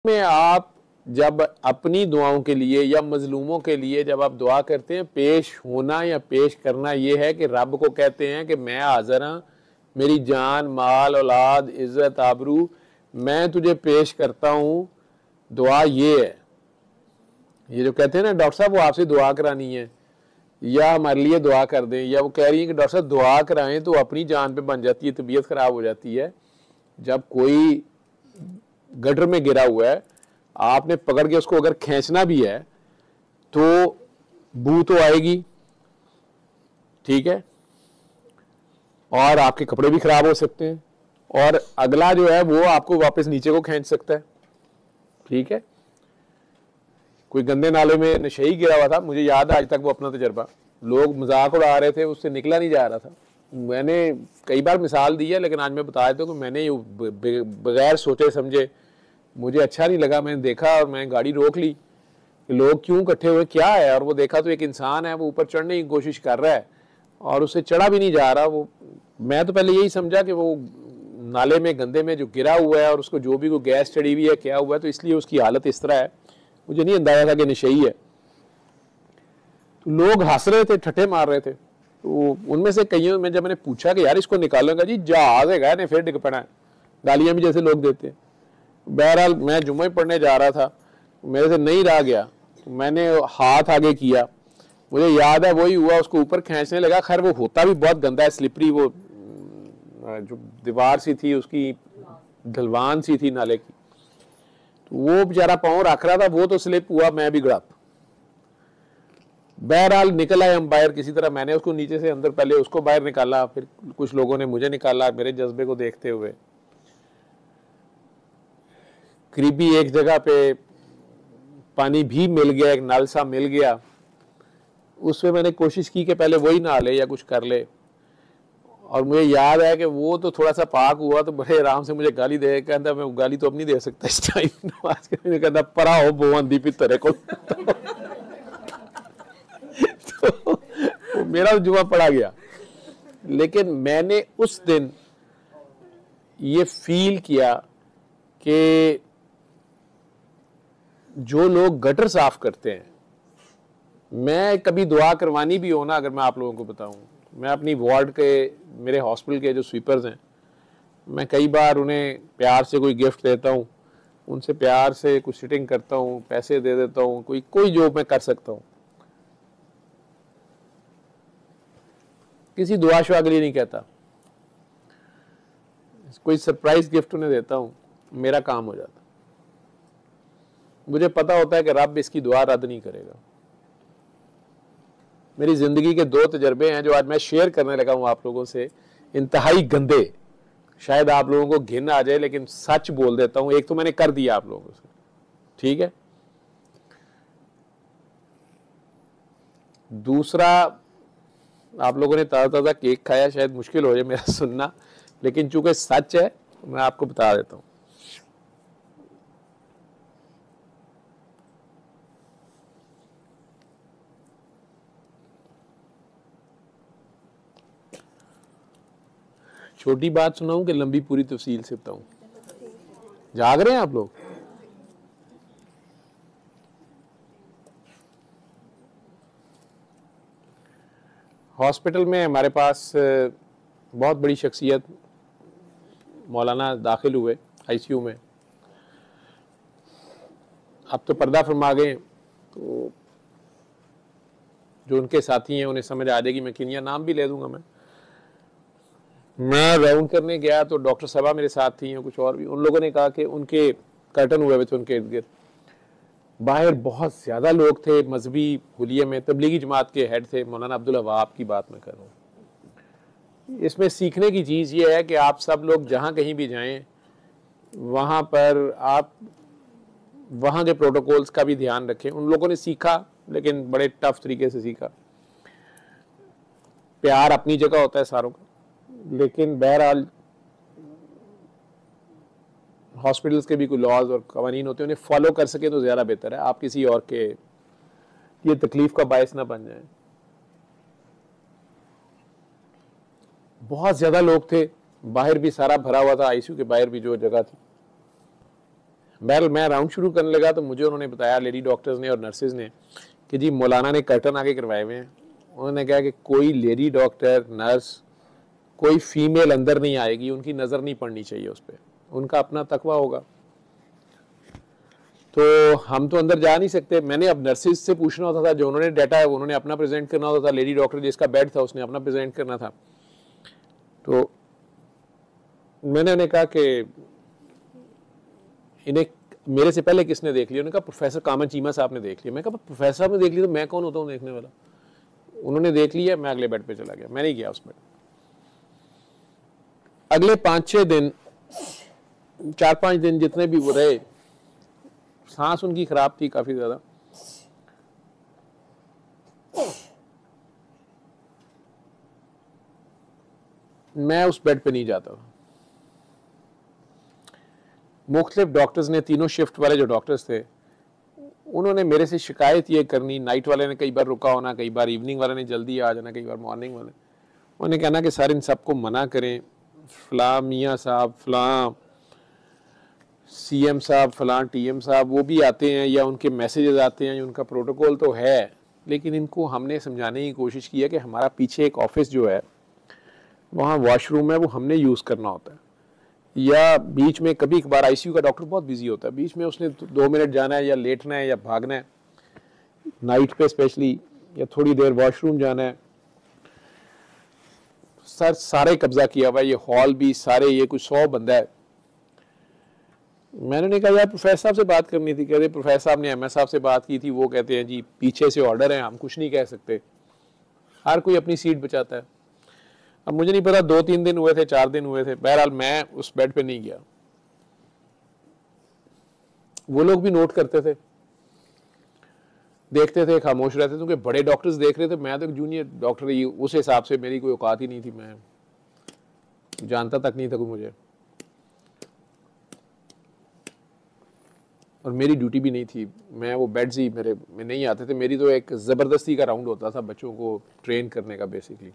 में आप जब अपनी दुआओं के लिए या मजलूमों के लिए जब आप दुआ करते हैं, पेश होना या पेश करना ये है कि रब को कहते हैं कि मैं हाजिर हाँ, मेरी जान, माल, औलाद, इज़्ज़त, आबरू मैं तुझे पेश करता हूँ। दुआ ये है। ये जो कहते हैं ना डॉक्टर साहब वो आपसे दुआ करानी है या हमारे लिए दुआ कर दें, या वो कह रही है कि डॉक्टर साहब दुआ कराएं, तो अपनी जान पे बन जाती है, तबीयत ख़राब हो जाती है। जब कोई गटर में गिरा हुआ है, आपने पकड़ के उसको अगर खींचना भी है तो बू तो आएगी, ठीक है, और आपके कपड़े भी खराब हो सकते हैं, और अगला जो है वो आपको वापस नीचे को खींच सकता है, ठीक है। कोई गंदे नाले में नशेई गिरा हुआ था, मुझे याद है आज तक वो अपना तजर्बा, लोग मजाक उड़ा रहे थे, उससे निकला नहीं जा रहा था। मैंने कई बार मिसाल दी है, लेकिन आज मैं बता देता हूँ कि मैंने बगैर सोचे समझे, मुझे अच्छा नहीं लगा, मैंने देखा और मैं गाड़ी रोक ली कि लोग क्यों इकट्ठे हुए, क्या है, और वो देखा तो एक इंसान है, वो ऊपर चढ़ने की कोशिश कर रहा है और उससे चढ़ा भी नहीं जा रहा। वो मैं तो पहले यही समझा कि वो नाले में गंदे में जो गिरा हुआ है और उसको जो भी कोई गैस चढ़ी हुई है, क्या हुआ है, तो इसलिए उसकी हालत इस तरह है। मुझे नहीं अंदाजा था कि नशेई है। तो लोग हंस रहे थे, ठट्ठे मार रहे थे। तो उनमें से कईयों में जब मैंने पूछा कि यार इसको निकालूंगा, जी जहाज है ने फिर डिग पड़ा है, गालियां भी जैसे लोग देते हैं। बहरहाल मैं जुम्मे पढ़ने जा रहा था, मेरे से नहीं रहा गया, तो मैंने हाथ आगे किया, मुझे याद है वही हुआ, उसको ऊपर खींचने लगा। खैर वो होता भी बहुत गंदा है, स्लिपरी, वो जो दीवार सी थी उसकी ढलवान सी थी नाले की, तो वो बेचारा पाँव रख रहा था, वो तो स्लिप हुआ, मैं भी गड़प। बहरहाल निकला है हम बाहर किसी तरह, मैंने उसको नीचे से अंदर, पहले उसको बाहर निकाला, फिर कुछ लोगों ने मुझे निकाला मेरे जज्बे को देखते हुए। करीबी एक जगह पे पानी भी मिल गया, एक नल सा मिल गया, उसमें मैंने कोशिश की कि पहले वही नहा ले या कुछ कर ले। और मुझे याद है कि वो तो थोड़ा सा पाक हुआ तो बड़े आराम से मुझे गाली दे, कहता मैं गाली तो अब नहीं दे सकता इस टाइम, नमाज के कहता परा हो बोवन दी भी तेरे को। तो मेरा जुमा पड़ा गया। लेकिन मैंने उस दिन ये फील किया कि जो लोग गटर साफ करते हैं, मैं कभी दुआ करवानी भी हो ना, अगर मैं आप लोगों को बताऊं, मैं अपनी वार्ड के, मेरे हॉस्पिटल के जो स्वीपर्स हैं, मैं कई बार उन्हें प्यार से कोई गिफ्ट देता हूं, उनसे प्यार से कुछ सिटिंग करता हूं, पैसे दे देता हूं, कोई जो मैं कर सकता हूं, किसी दुआ शुआ के लिए नहीं कहता, कोई सरप्राइज गिफ्ट उन्हें देता हूं, मेरा काम हो जाता। मुझे पता होता है कि रब इसकी दुआ रद्द नहीं करेगा। मेरी जिंदगी के 2 तजर्बे हैं जो आज मैं शेयर करने लगा हूं आप लोगों से, इंतहाई गंदे, शायद आप लोगों को घिन आ जाए, लेकिन सच बोल देता हूं। एक तो मैंने कर दिया आप लोगों से, ठीक है। दूसरा, आप लोगों ने ताज़ा ताज़ा केक खाया, शायद मुश्किल हो जाए मेरा सुनना, लेकिन चूंकि सच है मैं आपको बता देता हूं। छोटी बात सुनाऊं कि लंबी पूरी तफसील से बताऊं? जाग रहे हैं आप लोग? हॉस्पिटल में हमारे पास बहुत बड़ी शख्सियत मौलाना दाखिल हुए आईसीयू में। अब तो पर्दा फरमा गए, तो जो उनके साथी हैं उन्हें समझ आ जाएगी मैं किनिया, नाम भी ले दूंगा। मैं राउंड करने गया तो डॉक्टर साहबा मेरे साथ थी, कुछ और भी। उन लोगों ने कहा कि उनके कर्टन हुए थे उनके इर्द गिर्द, बाहर बहुत ज़्यादा लोग थे, मजहबी हुलिये में, तबलीगी जमात के हेड थे, मौलाना अब्दुल वहाब की बात मैं कर रहा हूँ। इसमें सीखने की चीज़ ये है कि आप सब लोग जहाँ कहीं भी जाएं, वहाँ पर आप वहाँ के प्रोटोकॉल्स का भी ध्यान रखें। उन लोगों ने सीखा, लेकिन बड़े टफ तरीके से सीखा। प्यार अपनी जगह होता है सारों का, लेकिन बहरहाल हॉस्पिटल्स के भी कोई लॉज और कवानीन होते हैं, उन्हें फॉलो कर सके तो ज़्यादा बेहतर है, आप किसी और के ये तकलीफ का बायस ना बन जाए। बहुत ज़्यादा लोग थे, बाहर भी सारा भरा हुआ था, आईसीयू के बाहर भी जो जगह थी। बहरहाल मैं राउंड शुरू करने लगा तो मुझे उन्होंने बताया, लेडी डॉक्टर्स ने और नर्सेज ने, कि जी मौलाना ने कर्टन आगे करवाए हुए हैं। उन्होंने कहा कि कोई लेडी डॉक्टर नर्स, कोई फीमेल अंदर नहीं आएगी, उनकी नज़र नहीं पड़नी चाहिए उस पर, उनका अपना तकवा होगा। तो हम तो अंदर जा नहीं सकते। मैंने अब नर्सिस से पूछना होता था, जो उन्होंने डाटा है उन्होंने अपना प्रेजेंट करना होता था, लेडी डॉक्टर जिसका बेड था उसने अपना प्रेजेंट करना था। तो मैंने उन्हें कहा कि इन्हें मेरे से पहले किसने देख लिया? उन्होंने कहा प्रोफेसर कामन चीमा साहब ने देख लिया। मैं कहा प्रोफेसर साहब ने देख लिया तो मैं कौन होता हूँ देखने वाला? उन्होंने देख लिया, मैं अगले बेड पे चला गया, मैं नहीं गया उस बेड। अगले 5-6 दिन, 4-5 दिन जितने भी वो रहे, सांस उनकी खराब थी काफी ज्यादा। मैं उस बेड पे नहीं जाता था। मुख्तलिफ डॉक्टर्स ने, तीनों शिफ्ट वाले जो डॉक्टर्स थे, उन्होंने मेरे से शिकायत ये करनी, नाइट वाले ने कई बार रुका होना, कई बार इवनिंग वाले ने जल्दी आ जाना, कई बार मॉर्निंग वाले, उन्होंने कहना कि सर इन सबको मना करें, फलां मियाँ साहब, फलां सीएम साहब, फलां टीएम साहब वो भी आते हैं या उनके मैसेजेस आते हैं, उनका प्रोटोकॉल तो है, लेकिन इनको हमने समझाने की कोशिश की है कि हमारा पीछे एक ऑफिस जो है वहाँ वॉशरूम है, वो हमने यूज़ करना होता है, या बीच में कभी कभार आईसीयू का डॉक्टर बहुत बिजी होता है, बीच में उसने 2 मिनट जाना है या लेटना है या भागना है नाइट पे स्पेशली, या थोड़ी देर वॉशरूम जाना है। सर सारे कब्जा किया हुआ, ये हॉल भी सारे, ये कुछ 100 बंदा है। मैंने कहा यार प्रोफेसर साहब से बात करनी थी। कहते प्रोफेसर साहब ने एमएस साहब से बात की थी, वो कहते हैं जी पीछे से ऑर्डर है, हम कुछ नहीं कह सकते, हर कोई अपनी सीट बचाता है। अब मुझे नहीं पता 2-3 दिन हुए थे, 4 दिन हुए थे, बहरहाल मैं उस बेड पे नहीं गया। वो लोग भी नोट करते थे, देखते थे, खामोश रहते थे, क्योंकि बड़े डॉक्टर्स देख रहे थे, मैं तो जूनियर डॉक्टर ही, उस हिसाब से मेरी कोई औकात ही नहीं थी, मैं जानता तक नहीं था कोई मुझे, और मेरी ड्यूटी भी नहीं थी। मैं वो बेड्स ही मेरे में नहीं आते थे, मेरी तो एक ज़बरदस्ती का राउंड होता था बच्चों को ट्रेन करने का बेसिकली।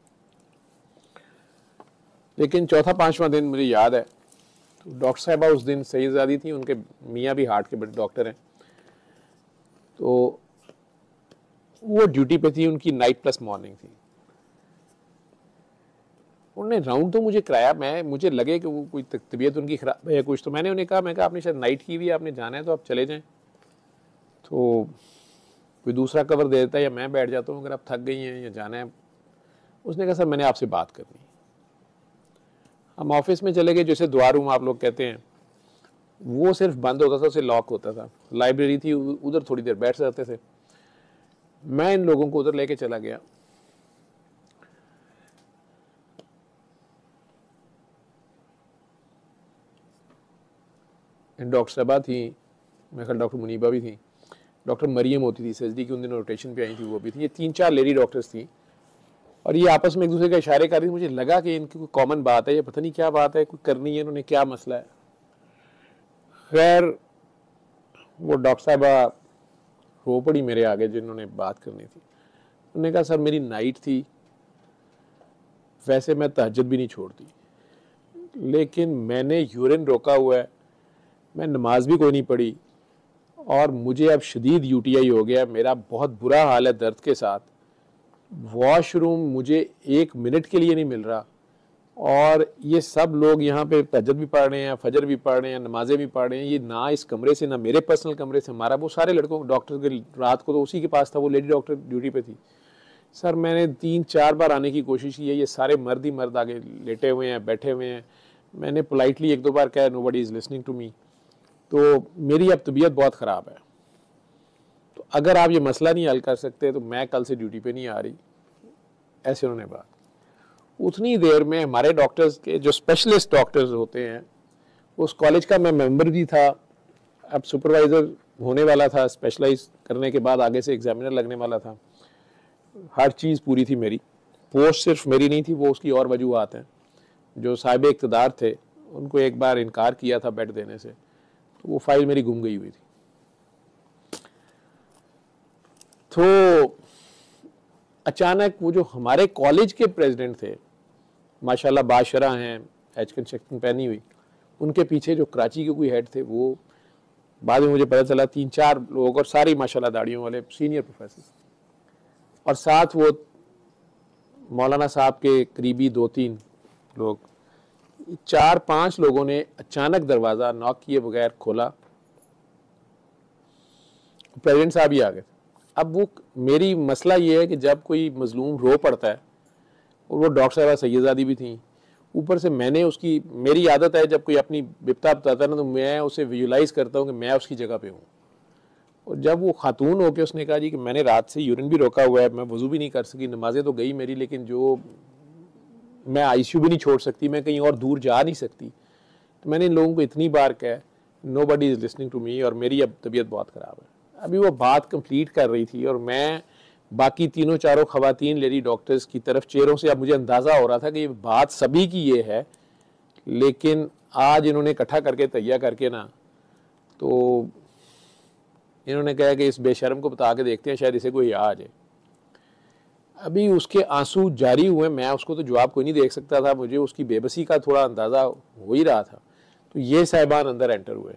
लेकिन 4था-5वां दिन मुझे याद है, तो डॉक्टर साहबा उस दिन सईदादी थी, उनके मियाँ भी हार्ट के बड़े डॉक्टर हैं, तो वो ड्यूटी पे थी, उनकी नाइट प्लस मॉर्निंग थी। उन्होंने राउंड तो मुझे कराया, मुझे लगे कि वो कोई तबीयत उनकी खराब है या कुछ, तो मैंने उन्हें कहा, मैं कहा आपने शायद नाइट की भी, आपने जाना है तो आप चले जाएं, तो कोई दूसरा कवर दे देता है या मैं बैठ जाता हूँ अगर आप थक गई हैं या जाना है। उसने कहा सर मैंने आपसे बात करनी। हम ऑफिस में चले गए, जैसे दुआ रूम आप लोग कहते हैं, वो सिर्फ बंद होता था, उसे लॉक होता था, लाइब्रेरी थी, उधर थोड़ी देर बैठ जाते थे। मैं इन लोगों को उधर लेके चला गया। डॉक्टर साहबा थी, मेरे ख्याल डॉक्टर मुनीबा भी थी, डॉक्टर मरियम होती थी सर्जरी की, उन दिनों रोटेशन पे आई थी, वो भी थी। ये 3-4 लेडी डॉक्टर्स थी और ये आपस में एक दूसरे का इशारे कर रही थी। मुझे लगा कि इनकी कोई कॉमन बात है, ये पता नहीं क्या बात है, कोई करनी है इन्होंने, क्या मसला है। खैर वो डॉक्टर साहबा रो पड़ी मेरे आगे, जिन्होंने बात करनी थी। उन्होंने कहा सर मेरी नाइट थी, वैसे मैं तहज्जुद भी नहीं छोड़ती, लेकिन मैंने यूरिन रोका हुआ है, मैं नमाज भी कोई नहीं पढ़ी, और मुझे अब शदीद यूटीआई हो गया, मेरा बहुत बुरा हाल है दर्द के साथ, वॉशरूम मुझे 1 मिनट के लिए नहीं मिल रहा, और ये सब लोग यहाँ पे तहज्जुद भी पढ़ रहे हैं, फजर भी पढ़ रहे हैं, नमाजें भी पढ़ रहे हैं, ये ना इस कमरे से, ना मेरे पर्सनल कमरे से, हमारा वो सारे लड़कों डॉक्टर के रात को तो उसी के पास था, वो लेडी डॉक्टर ड्यूटी पे थी। सर मैंने 3-4 बार आने की कोशिश की है, ये सारे मर्द ही मर्द आगे लेटे हुए हैं, बैठे हुए हैं। मैंने पोलाइटली 1-2 बार कहा nobody is listening to me, तो मेरी अब तबीयत बहुत ख़राब है, तो अगर आप ये मसला नहीं हल कर सकते तो मैं कल से ड्यूटी पे नहीं आ रही। ऐसे उन्होंने बात। उतनी देर में हमारे डॉक्टर्स के जो स्पेशलिस्ट डॉक्टर्स होते हैं, उस कॉलेज का मैं मेंबर भी था, अब सुपरवाइज़र होने वाला था, स्पेशलाइज करने के बाद आगे से एग्जामिनर लगने वाला था, हर चीज़ पूरी थी मेरी। पोस्ट सिर्फ मेरी नहीं थी, वो उसकी और वजूहात हैं। जो साहिब इक़्तिदार थे उनको एक बार इनकार किया था बेड देने से, तो वो फाइल मेरी गुम गई हुई थी। तो अचानक वो जो हमारे कॉलेज के प्रेसिडेंट थे, माशाल्लाह बाशरा हैं, एच कंस्ट्रक्शन पहनी हुई, उनके पीछे जो कराची के कोई हेड थे, वो बाद में मुझे पता चला 3-4 लोग और सारी माशाल्लाह दाढ़ियों वाले सीनियर प्रोफेसर, और साथ वो मौलाना साहब के करीबी 2-3 लोग। 4-5 लोगों ने अचानक दरवाज़ा नॉक किए बगैर खोला, प्रेसिडेंट साहब ही आ गए। अब वो मेरी मसला ये है कि जब कोई मजलूम रो पड़ता है, और वो डॉक्टर साहबा सैयदादी भी थी, ऊपर से मैंने उसकी, मेरी आदत है जब कोई अपनी बिपता बताता है ना तो मैं उसे विजुलाइज करता हूँ कि मैं उसकी जगह पे हूँ। और जब वो खातून होके उसने कहा जी कि मैंने रात से यूरिन भी रोका हुआ है, मैं वज़ू भी नहीं कर सकी, नमाजें तो गई मेरी, लेकिन जो मैं आईसीयू भी नहीं छोड़ सकती, मैं कहीं और दूर जा नहीं सकती, तो मैंने इन लोगों को इतनी बार कहा nobody is listening to me, और मेरी अब तबीयत बहुत ख़राब है। अभी वो बात कंप्लीट कर रही थी और मैं बाकी 3-4 खवातीन लेडी डॉक्टर्स की तरफ चेहरों से अब मुझे अंदाज़ा हो रहा था कि ये बात सभी की ये है, लेकिन आज इन्होंने इकट्ठा करके तैयार करके ना, तो इन्होंने कहा कि इस बेशर्म को बता के देखते हैं शायद इसे कोई आ जाए। अभी उसके आंसू जारी हुए, मैं उसको तो जवाब कोई नहीं देख सकता था, मुझे उसकी बेबसी का थोड़ा अंदाज़ा हो ही रहा था। तो ये साहिबान अंदर एंटर हुए।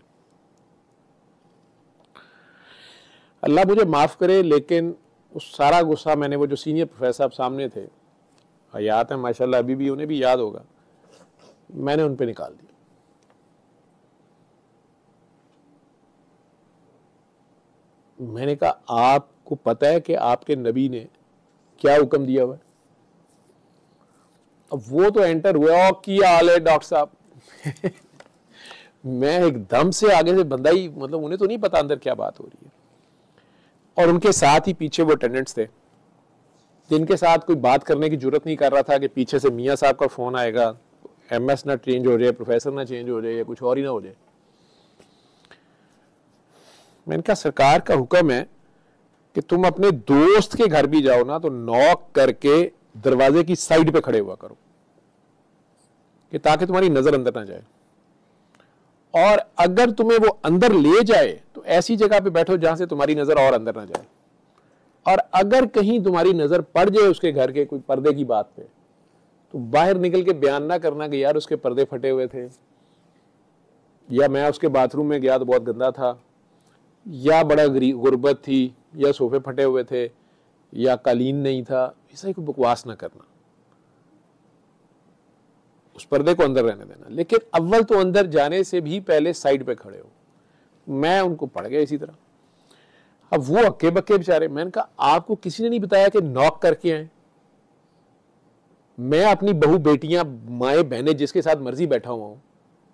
अल्लाह मुझे माफ़ करे, लेकिन उस सारा गुस्सा मैंने, वो जो सीनियर प्रोफेसर साहब सामने थे, हयात है माशाल्लाह, अभी भी उन्हें भी याद होगा, मैंने उन पे निकाल दिया। मैंने कहा आपको पता है कि आपके नबी ने क्या हुक्म दिया हुआ है? अब वो तो एंटर हुए, और क्या हाल है डॉक्टर साहब मैं एकदम से आगे से बंदा ही, मतलब उन्हें तो नहीं पता अंदर क्या बात हो रही है, और उनके साथ ही पीछे वो अटेंडेंट्स थे जिनके साथ कोई बात करने की जरूरत नहीं कर रहा था कि पीछे से मियाँ साहब का फोन आएगा, एमएस ना चेंज हो जाए, प्रोफेसर ना चेंज हो जाए, या कुछ और ही ना हो जाए। मैंने कहा सरकार का हुक्म है कि तुम अपने दोस्त के घर भी जाओ ना तो नॉक करके दरवाजे की साइड पे खड़े हुआ करो, कि ताकि तुम्हारी नजर अंदर ना जाए, और अगर तुम्हें वो अंदर ले जाए तो ऐसी जगह पे बैठो जहां से तुम्हारी नजर और अंदर ना जाए, और अगर कहीं तुम्हारी नजर पड़ जाए उसके घर के कोई पर्दे की बात पे, तो बाहर निकल के बयान ना करना कि यार उसके पर्दे फटे हुए थे, या मैं उसके बाथरूम में गया तो बहुत गंदा था, या बड़ा गुर्बत थी, या सोफे फटे हुए थे, या कालीन नहीं था। ऐसा ही कोई बकवास ना करना, उस पर्दे को अंदर रहने देना, लेकिन अव्वल तो अंदर जाने से भी पहले साइड पे खड़े हो। मैं उनको पढ़ गया इसी तरह। अब वो हक्के बक्के बेचारे, मैंने कहा आपको किसी ने नहीं बताया कि नॉक करके आए? मैं अपनी बहू बेटियां माए बहनें जिसके साथ मर्जी बैठा हुआ हूं,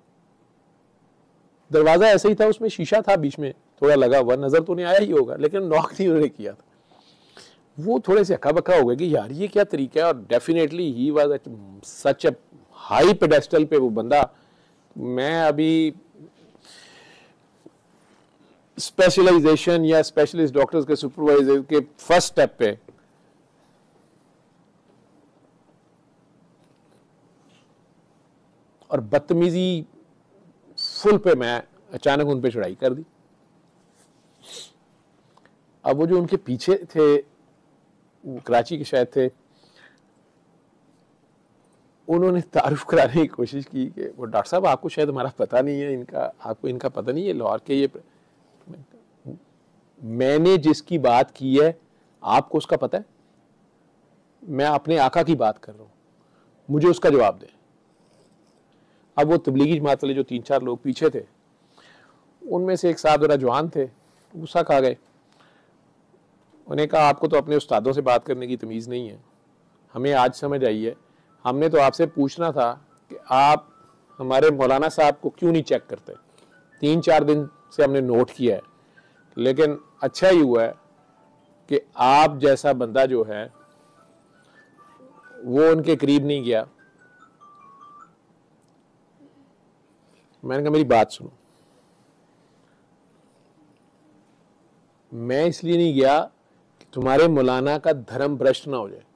दरवाजा ऐसे ही था, उसमें शीशा था बीच में थोड़ा लगा हुआ, नजर तो नहीं आया ही होगा, लेकिन नॉक नहीं उन्होंने किया था। वो थोड़े से हक्का बक्का हो गए कि यार ये क्या तरीका है, और definitely he was such a high pedestal पे वो बंदा। मैं अभी स्पेशलाइजेशन या स्पेशलिस्ट डॉक्टर्स के सुपरवाइजर के फर्स्ट स्टेप पे और बदतमीजी फुल पे मैं अचानक उन पे चढ़ाई कर दी। अब वो जो उनके पीछे थे, वो कराची के शायद थे, उन्होंने तारुफ कराने की कोशिश की कि वो डॉक्टर साहब आपको शायद हमारा पता नहीं है, इनका आपको इनका पता नहीं है लाहौर के ये। मैंने जिसकी बात की है आपको उसका पता है? मैं अपने आका की बात कर रहा हूं, मुझे उसका जवाब दें। अब वो तबलीगी जमात वाले जो 3-4 लोग पीछे थे, उनमें से एक साहब जरा जवान थे, गुस्सा खा गए। उन्हें कहा आपको तो अपने उस्तादों से बात करने की तमीज़ नहीं है, हमें आज समझ आई है, हमने तो आपसे पूछना था कि आप हमारे मौलाना साहब को क्यों नहीं चेक करते। 3-4 दिन से हमने नोट किया है, लेकिन अच्छा ही हुआ है कि आप जैसा बंदा जो है वो उनके करीब नहीं गया। मैंने कहा मेरी बात सुनो, मैं इसलिए नहीं गया कि तुम्हारे मौलाना का धर्म भ्रष्ट ना हो जाए।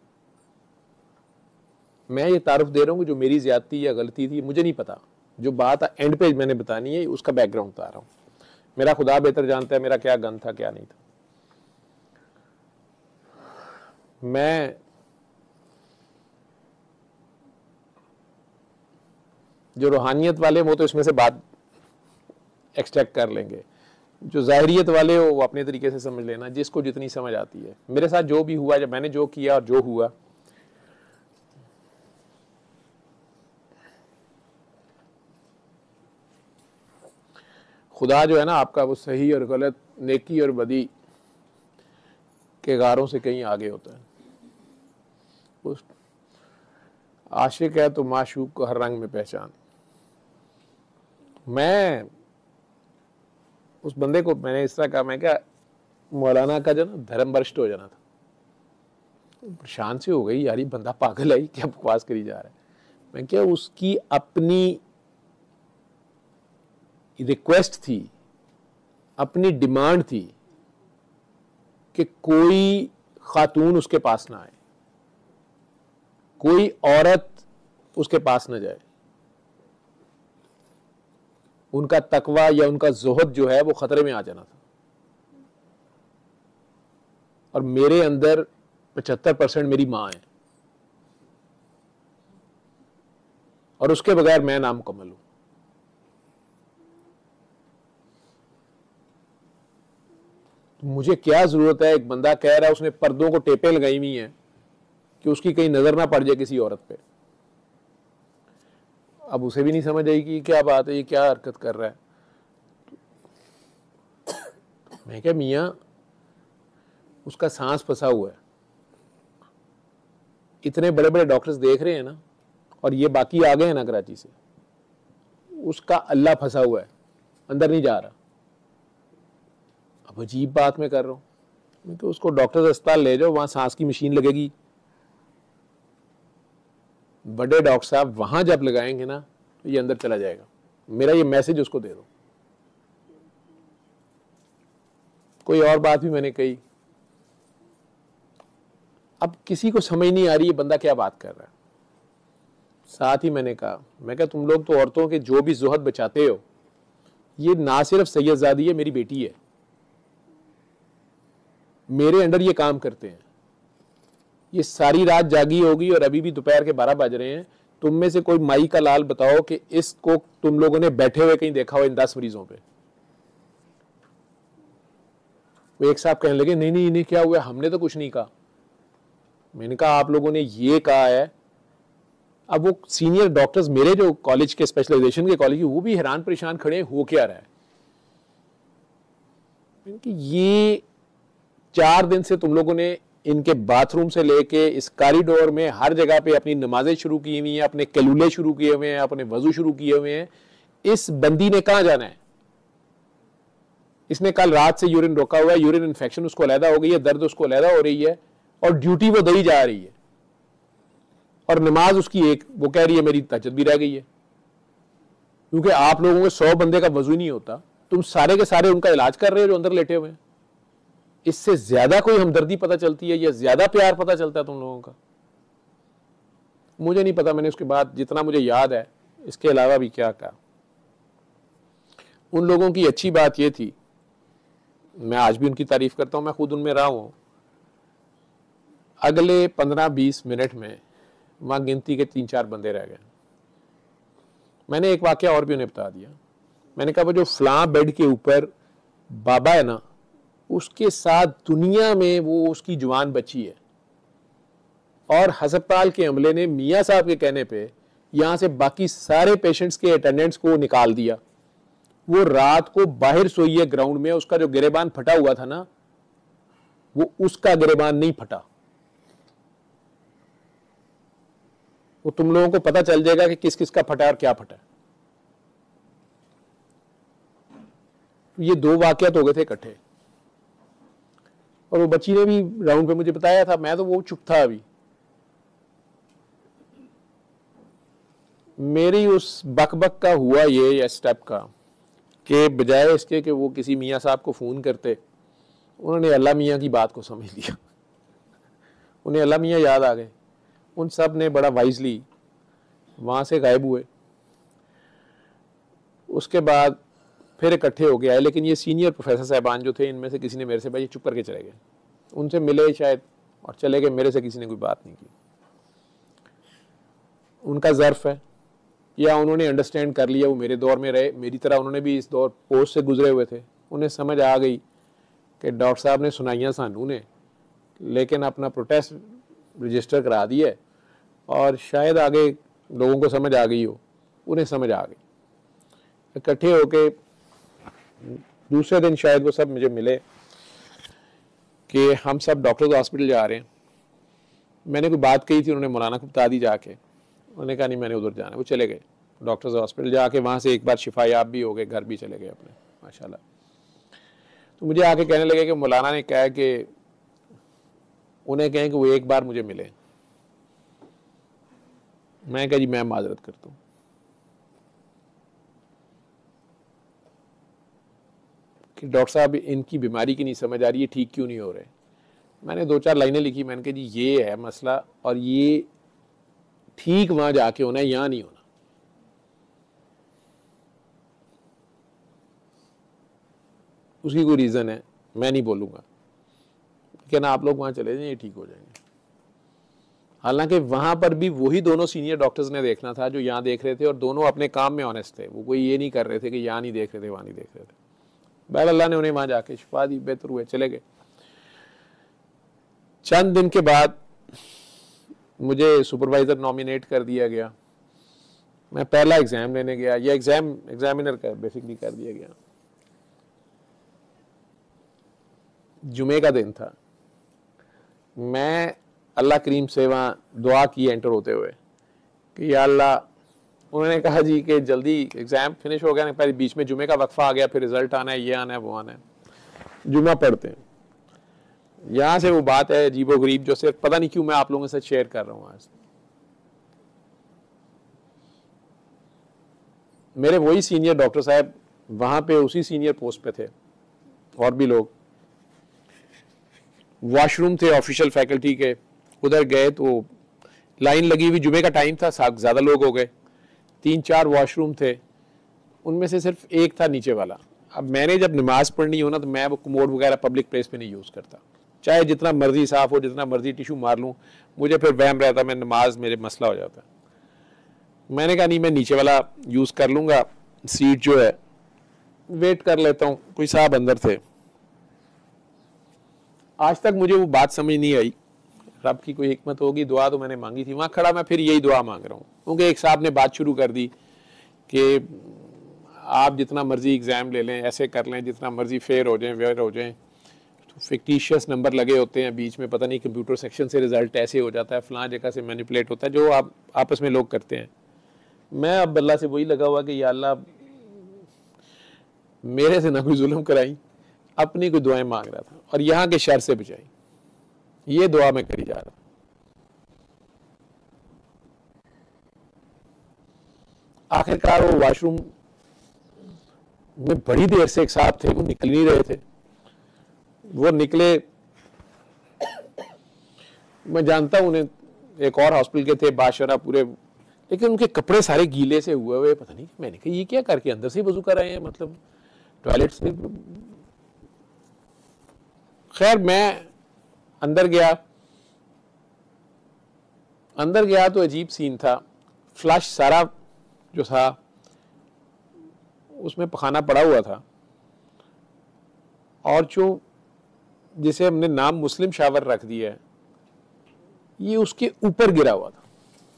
मैं ये तारुफ दे रहा हूँ कि जो मेरी ज्यादती या गलती थी मुझे नहीं पता, जो बात एंड पे मैंने बतानी है उसका बैकग्राउंड बता रहा हूँ। मेरा खुदा बेहतर जानता है मेरा क्या गन था क्या नहीं था। मैं जो रूहानियत वाले वो तो इसमें से बात एक्सट्रैक्ट कर लेंगे। जो ज़ाहिरियत वाले हो वो अपने तरीके से समझ लेना, जिसको जितनी समझ आती है। मेरे साथ जो भी हुआ, जब मैंने जो किया और जो हुआ, खुदा जो है ना आपका, वो सही और गलत, नेकी और बदी के गारों से कहीं आगे होता है। उस आशिक है तो माशूक को हर रंग में पहचान। मैं उस बंदे को मैंने इस तरह कहा, मैं क्या मौलाना का जो ना धर्म भ्रष्ट हो जाना था, परेशान से हो गई यार, ये बंदा पागल है, क्या बकवास करी जा रहा है। मैं क्या, उसकी अपनी रिक्वेस्ट थी, अपनी डिमांड थी कि कोई खातून उसके पास ना आए, कोई औरत उसके पास ना जाए, उनका तकवा या उनका ज़ुहद जो है वो खतरे में आ जाना था। और मेरे अंदर 75% मेरी माँ है, और उसके बगैर मैं नामुकम्मल हूं। तो मुझे क्या जरूरत है, एक बंदा कह रहा है उसने पर्दों को टेपें लगाई हुई हैं कि उसकी कहीं नजर ना पड़ जाए किसी औरत पे। अब उसे भी नहीं समझ आई कि क्या बात है, ये क्या हरकत कर रहा है। मैं क्या, मियाँ उसका सांस फंसा हुआ है, इतने बड़े बड़े डॉक्टर्स देख रहे हैं ना, और ये बाकी आ गए हैं ना कराची से, उसका अल्लाह फंसा हुआ है, अंदर नहीं जा रहा। अब अजीब बात मैं कर रहा हूँ, मैं तो उसको डॉक्टर्स अस्पताल ले जाओ, वहां सांस की मशीन लगेगी, बड़े डॉक्टर साहब वहां जब लगाएंगे ना तो ये अंदर चला जाएगा। मेरा ये मैसेज उसको दे दो। कोई और बात भी मैंने कही, अब किसी को समझ नहीं आ रही ये बंदा क्या बात कर रहा है। साथ ही मैंने कहा, मैं क्या, तुम लोग तो औरतों के जो भी जुहद बचाते हो, ये ना सिर्फ सैयदजादी है, मेरी बेटी है, मेरे अंडर ये काम करते हैं, ये सारी रात जागी होगी और अभी भी दोपहर के 12 बज रहे हैं। तुम में से कोई माई का लाल बताओ कि इसको तुम लोगों ने बैठे हुए कहीं देखा हो इन 10 मरीजों पे। वो एक साहब कहने लगे, नहीं नहीं इन्हें क्या हुआ, हमने तो कुछ नहीं कहा। मैंने कहा आप लोगों ने ये कहा है। अब वो सीनियर डॉक्टर्स मेरे जो कॉलेज के स्पेशलाइजेशन के कॉलेज, वो भी हैरान परेशान खड़े हैं, हो क्या रहा है। ये 4 दिन से तुम लोगों ने इनके बाथरूम से लेके इस कॉरिडोर में हर जगह पे अपनी नमाजें शुरू की हुई हैं, अपने कलूले शुरू किए हुए हैं, अपने वजू शुरू किए हुए हैं। इस बंदी ने कहां जाना है। इसने कल रात से यूरिन रोका हुआ है, यूरिन इन्फेक्शन उसको अलहदा हो गई है, दर्द उसको अलहदा हो रही है, और ड्यूटी वो दई जा रही है, और नमाज उसकी एक, वो कह रही है मेरी तहज्जुद भी रह गई है। क्योंकि आप लोगों के 100 बंदे का वजू नहीं होता, तुम सारे के सारे उनका इलाज कर रहे हो जो अंदर लेटे हुए हैं। इससे ज्यादा कोई हमदर्दी पता चलती है या ज्यादा प्यार पता चलता है तुम लोगों का? मुझे नहीं पता, मैंने उसके बाद जितना मुझे याद है, इसके अलावा भी क्या कहा। उन लोगों की अच्छी बात यह थी, मैं आज भी उनकी तारीफ करता हूं, मैं खुद उनमें रहा हूं। अगले 15-20 मिनट में वहां गिनती के 3-4 बंदे रह गए। मैंने एक वाकया और भी उन्हें बता दिया। मैंने कहा वो जो फलां बेड के ऊपर बाबा है ना, उसके साथ दुनिया में वो उसकी जुबान बची है, और हस्पताल के अमले ने मियाँ साहब के कहने पे यहां से बाकी सारे पेशेंट्स के अटेंडेंट्स को निकाल दिया। वो रात को बाहर सोई है ग्राउंड में, उसका जो गिरेबान फटा हुआ था ना, वो उसका गिरेबान नहीं फटा। वो तुम लोगों को पता चल जाएगा कि किस किस का फटा और क्या फटा। ये 2 वाकयात हो गए थे इकट्ठे, और वो बच्ची ने भी राउंड पे मुझे बताया था, मैं तो वो चुप था। अभी मेरी उस बकबक का हुआ ये स्टेप का कि बजाय इसके कि वो किसी मियाँ साहब को फ़ोन करते, उन्होंने अल्लाह मियाँ की बात को समझ लिया। उन्हें अल्लाह मियाँ याद आ गए। उन सब ने बड़ा वाइजली वहाँ से गायब हुए। उसके बाद फिर इकट्ठे हो गए, लेकिन ये सीनियर प्रोफेसर साहबान जो थे, इनमें से किसी ने मेरे से, भाई ये चुप करके चले गए। उनसे मिले शायद और चले गए, मेरे से किसी ने कोई बात नहीं की। उनका ज़र्फ है, या उन्होंने अंडरस्टैंड कर लिया, वो मेरे दौर में रहे, मेरी तरह उन्होंने भी इस दौर पोस्ट से गुजरे हुए थे, उन्हें समझ आ गई कि डॉक्टर साहब ने सुनाइयाँ सानू ने, लेकिन अपना प्रोटेस्ट रजिस्टर करा दिया है, और शायद आगे लोगों को समझ आ गई हो, उन्हें समझ आ गई। इकट्ठे होके दूसरे दिन शायद वो सब मुझे मिले कि हम सब डॉक्टर्स हॉस्पिटल जा रहे हैं। मैंने कोई बात कही थी, उन्होंने मौलाना को बता दी जाके, उन्होंने कहा नहीं मैंने उधर जाना है, वो चले गए डॉक्टर्स हॉस्पिटल जाके, वहाँ से एक बार शिफायाब भी हो गए, घर भी चले गए अपने माशाल्लाह। तो मुझे आके कहने लगे कि मौलाना ने कहा कि उन्हें कहें कि वो एक बार मुझे मिले। मैं कहा जी मैं माजरत करता हूँ कि डॉक्टर साहब इनकी बीमारी की नहीं समझ आ रही है, ठीक क्यों नहीं हो रहे। मैंने 2-4 लाइनें लिखी, मैंने कहा जी ये है मसला, और ये ठीक वहां जाके होना है, यहाँ नहीं होना। उसकी कोई रीज़न है, मैं नहीं बोलूँगा, लेकिन आप लोग वहाँ चले जाएं, ये ठीक हो जाएंगे। हालांकि वहाँ पर भी वही दोनों सीनियर डॉक्टर्स ने देखना था जो यहाँ देख रहे थे, और दोनों अपने काम में ऑनेस्ट थे, वो कोई ये नहीं कर रहे थे कि यहाँ नहीं देख रहे थे, वहाँ नहीं देख रहे थे। बहरहाल अल्लाह ने उन्हें वहाँ जाके शिफा दी, बेहतर हुए, चले गए। चंद दिन के बाद मुझे सुपरवाइज़र नॉमिनेट कर दिया गया। मैं पहला एग्ज़ाम लेने गया, या एग्जामिनर का बेसिकली कर दिया गया। जुमे का दिन था, मैं अल्लाह करीम से वहाँ दुआ की एंटर होते हुए कि या अल्लाह, उन्होंने कहा जी कि जल्दी एग्ज़ाम फिनिश हो गया, पहले बीच में जुमे का वक्फा आ गया, फिर रिज़ल्ट आना है, ये आना है, वो आना है, जुमा पढ़ते हैं। यहाँ से वो बात है अजीबो गरीब, जो सिर्फ पता नहीं क्यों मैं आप लोगों से शेयर कर रहा हूँ आज। मेरे वही सीनियर डॉक्टर साहब वहाँ पे उसी सीनियर पोस्ट पे थे, और भी लोग। वॉशरूम थे ऑफिशियल फैकल्टी के, उधर गए तो लाइन लगी हुई, जुमे का टाइम था, ज़्यादा लोग हो गए, 3-4 वॉशरूम थे, उनमें से सिर्फ एक था नीचे वाला। अब मैंने जब नमाज पढ़नी हो ना, तो मैं वो कमोड वगैरह पब्लिक प्लेस पे नहीं यूज़ करता, चाहे जितना मर्जी साफ हो, जितना मर्जी टिशू मार लूँ, मुझे फिर वहम रहता, मैं नमाज मेरे मसला हो जाता। मैंने कहा नहीं, मैं नीचे वाला यूज़ कर लूँगा, सीट जो है वेट कर लेता हूँ। कोई साहब अंदर थे, आज तक मुझे वो बात समझ नहीं आई, रब की कोई हिकमत होगी, दुआ तो मैंने मांगी थी, वहाँ खड़ा मैं फिर यही दुआ मांग रहा हूँ, क्योंकि एक साहब ने बात शुरू कर दी कि आप जितना मर्जी एग्ज़ाम ले लें, ऐसे कर लें, जितना मर्जी फेयर हो जाएं, वेयर हो जाएं, तो फिक्टिशियस नंबर लगे होते हैं बीच में, पता नहीं कंप्यूटर सेक्शन से रिज़ल्ट ऐसे हो जाता है, फलां जगह से मैनिपुलेट होता है, जो आप आपस में लोग करते हैं। मैं अब अल्लाह से वही लगा हुआ कि या अल्लाह मेरे से ना कोई जुल्म कराई, अपनी कोई दुआएं मांग रहा था, और यहाँ के शर से बचाई, ये दुआ मैं करी जा रहा। आखिरकार वो वॉशरूम में बड़ी देर से एक साहब थे, वो निकल नहीं रहे थे, वो निकले, मैं जानता हूं उन्हें, एक और हॉस्पिटल के थे बादशाह पूरे, लेकिन उनके कपड़े सारे गीले से हुए हुए, पता नहीं, मैंने कहा ये क्या करके अंदर से वजू कर रहे हैं, मतलब टॉयलेट से। खैर मैं अंदर गया तो अजीब सीन था, फ्लश सारा जो था उसमें पखाना पड़ा हुआ था, और जो जिसे हमने नाम मुस्लिम शावर रख दिया है, ये उसके ऊपर गिरा हुआ था।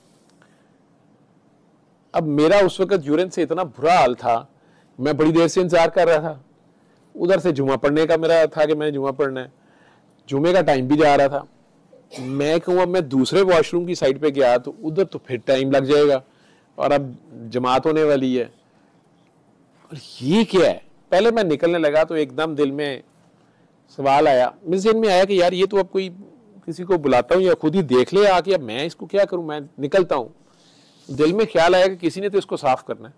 अब मेरा उस वक्त यूरिन से इतना बुरा हाल था, मैं बड़ी देर से इंतजार कर रहा था, उधर से जुमा पढ़ने का मेरा था कि मैंने जुमा पढ़ना है, जुमे का टाइम भी जा रहा था। मैं कहूँ अब मैं दूसरे वॉशरूम की साइड पे गया तो उधर तो फिर टाइम लग जाएगा, और अब जमात होने वाली है, और ये क्या है। पहले मैं निकलने लगा तो एकदम दिल में सवाल आया, मेरे ज़हन में आया कि यार ये तो अब कोई किसी को बुलाता हूँ या खुद ही देख ले आके, अब मैं इसको क्या करूँ, मैं निकलता हूँ। दिल में ख्याल आया कि किसी ने तो इसको साफ करना है।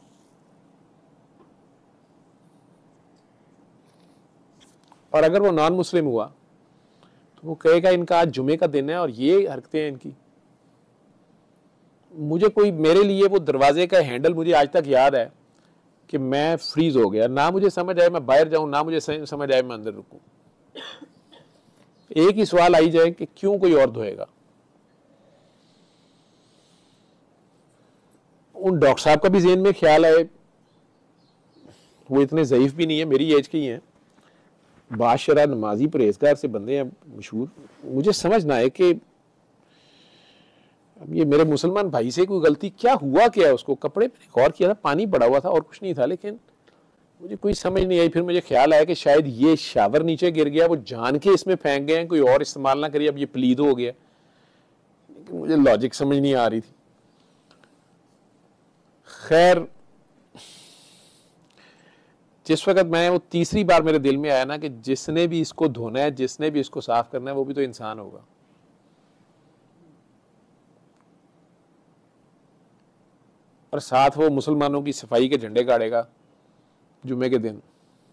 और अगर वो नॉन मुस्लिम हुआ तो वो कहेगा इनका आज जुमे का दिन है और ये हरकतें हैं इनकी। मुझे कोई, मेरे लिए वो दरवाजे का हैंडल मुझे आज तक याद है कि मैं फ्रीज हो गया, ना मुझे समझ आए मैं बाहर जाऊं, ना मुझे समझ आए मैं अंदर रुकूं। एक ही सवाल आई जाए कि क्यों कोई और धोएगा। उन डॉक्टर साहब का भी ज़हन में ख्याल आए, वो इतने ज़ईफ़ भी नहीं है, मेरी एज के ही हैं, बाशरा नमाजी परहेजगार से बंदे हैं मशहूर। मुझे समझ ना आए कि अब ये मेरे मुसलमान भाई से कोई गलती क्या हुआ, क्या उसको कपड़े पे गौर किया था, पानी पड़ा हुआ था और कुछ नहीं था, लेकिन मुझे कोई समझ नहीं आई। फिर मुझे ख्याल आया कि शायद ये शावर नीचे गिर गया, वो जान के इसमें फेंक गए हैं, कोई और इस्तेमाल ना करिए, अब ये प्लीद हो गया। लेकिन मुझे लॉजिक समझ नहीं आ रही थी। खैर, जिस वक्त मैं वो तीसरी बार मेरे दिल में आया ना कि जिसने भी इसको धोना है, जिसने भी इसको साफ करना है, वो भी तो इंसान होगा। और साथ वो मुसलमानों की सफाई के झंडे गाड़ेगा जुमे के दिन।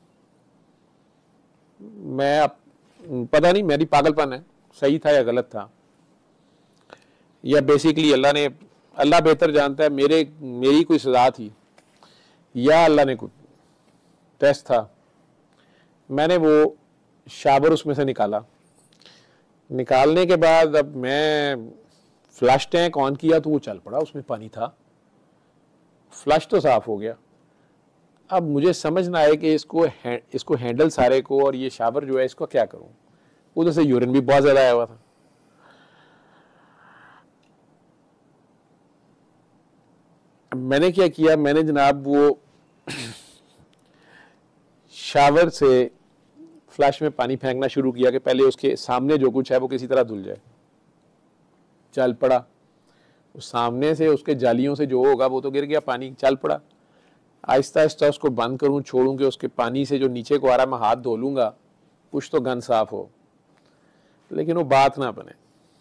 मैं अब पता नहीं मेरी पागलपन है, सही था या गलत था, या बेसिकली अल्लाह बेहतर जानता है, मेरी कोई सजा थी या अल्लाह ने कुछ टेस्ट था। मैंने वो शावर उसमें से निकालने के बाद अब मैं फ्लश टैंक ऑन किया तो वो चल पड़ा, उसमें पानी था, फ्लश तो साफ हो गया। अब मुझे समझ ना आए कि इसको हैंडल सारे को और ये शावर जो है इसको क्या करूं। उधर से यूरिन भी बहुत ज्यादा आया हुआ था। मैंने क्या किया, मैंने जनाब वो शावर से फ्लैश में पानी फेंकना शुरू किया कि पहले उसके सामने जो कुछ है वो किसी तरह धुल जाए। चल पड़ा, उस सामने से उसके जालियों से जो होगा वो तो गिर गया, पानी चल पड़ा। आहिस्ता आहिस्ता उसको बंद करूं, छोड़ूं कि उसके पानी से जो नीचे को आ रहा मैं हाथ धो लूंगा, कुछ तो गंद साफ हो, लेकिन वो बात ना बने।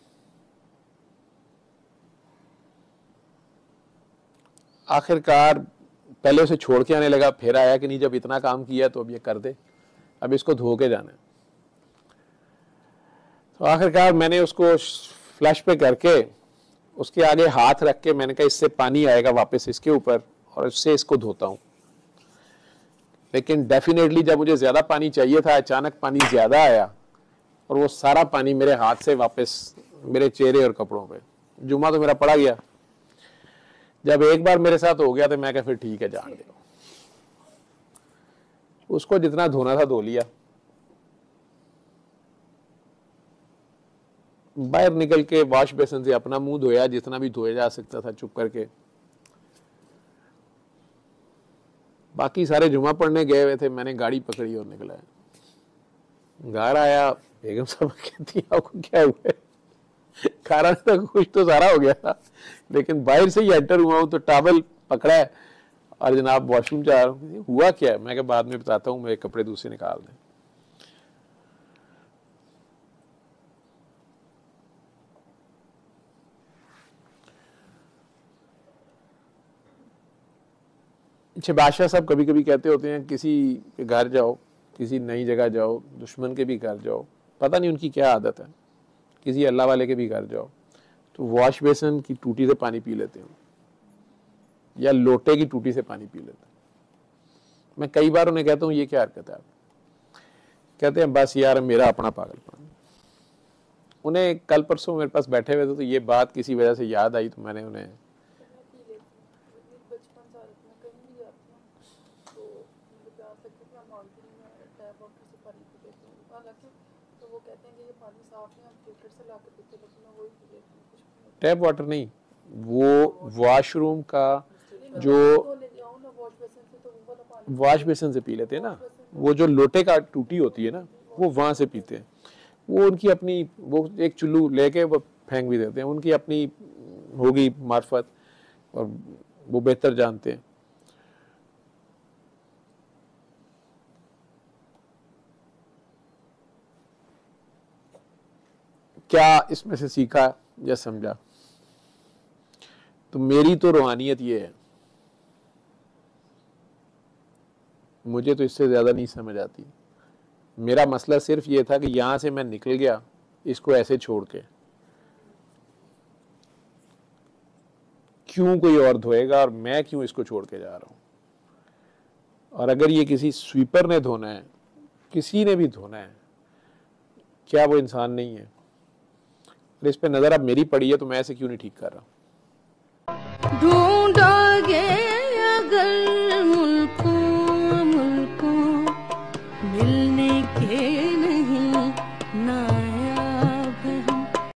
आखिरकार पहले उसे छोड़ के आने लगा, फिर आया कि नहीं जब इतना काम किया तो अब ये कर दे, अब इसको धो के जाना है। तो आखिरकार मैंने उसको फ्लश पे करके उसके आगे हाथ रख के मैंने कहा इससे पानी आएगा वापस इसके ऊपर और इससे इसको धोता हूं। लेकिन डेफिनेटली जब मुझे ज्यादा पानी चाहिए था, अचानक पानी ज्यादा आया और वो सारा पानी मेरे हाथ से वापस मेरे चेहरे और कपड़ों पे। जुमा तो मेरा पड़ा गया। जब एक बार मेरे साथ हो गया तो मैं कहा फिर ठीक है, जान दो। उसको जितना धोना था धो लिया, बाहर निकल के वॉश बेसिन से अपना मुंह धोया, जितना भी धोया जा सकता था चुप करके। बाकी सारे जुमा पढ़ने गए हुए थे, मैंने गाड़ी पकड़ी और निकला। घर आया, बेगम साहब कहती आपको क्या हुआ है? खाना तो कुछ तो सारा हो गया था, लेकिन बाहर से ही एंटर हुआ हूं तो टॉवल पकड़ा है और जनाब वॉशरूम जा रहा हूँ। हुआ क्या है? मैं बाद में बताता हूँ, मेरे कपड़े दूसरे निकाल दें। अच्छा, बादशाह साहब कभी कभी कहते होते हैं किसी के घर जाओ, किसी नई जगह जाओ, दुश्मन के भी घर जाओ, पता नहीं उनकी क्या आदत है, किसी अल्लाह वाले के भी घर जाओ तो वॉश बेसिन की टूटी से पानी पी लेते हो या लोटे की टूटी से पानी पी लेते हैं। मैं कई बार उन्हें कहता हूँ ये क्या हरकत है? कहते हैं बस यार मेरा अपना पागलपन। उन्हें कल परसों मेरे पास बैठे हुए थे तो ये बात किसी वजह से याद आई तो मैंने उन्हें टैप वाटर नहीं, वो वॉशरूम का जो वॉश बेसिन से पी लेते हैं ना, वो जो लोटे का टूटी होती है ना वो वहां से पीते हैं। वो उनकी अपनी, वो एक चुल्लू लेके वो फेंक भी देते हैं, उनकी अपनी होगी मार्फत और वो बेहतर जानते हैं। क्या इसमें से सीखा या समझा? तो मेरी तो रूहानियत ये है, मुझे तो इससे ज्यादा नहीं समझ आती। मेरा मसला सिर्फ ये था कि यहां से मैं निकल गया इसको ऐसे छोड़ के, क्यों कोई और धोएगा और मैं क्यों इसको छोड़ के जा रहा हूं? और अगर ये किसी स्वीपर ने धोना है, किसी ने भी धोना है, क्या वो इंसान नहीं है? इस पे नजर अब मेरी पड़ी है तो मैं ऐसे क्यों नहीं ठीक कर रहा? ढूंढोगे अगर मुल्कों मुल्कों मिलने के